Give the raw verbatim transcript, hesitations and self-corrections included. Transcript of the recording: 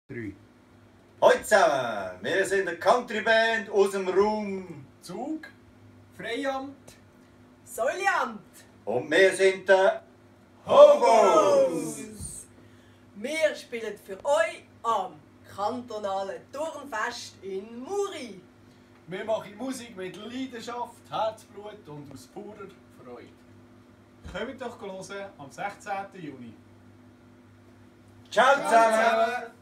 drei. Hallo zusammen, wir sind eine Countryband aus dem Raum Zug, Freiamt, Säuliamt. und wir sind die Hobos. Wir spielen für euch am kantonalen Turnfest in Muri. wir machen Musik mit Leidenschaft, Herzblut und aus purer Freude. Kommt doch hören am sechzehnten Juni. Ciao Ciao zusammen! zusammen.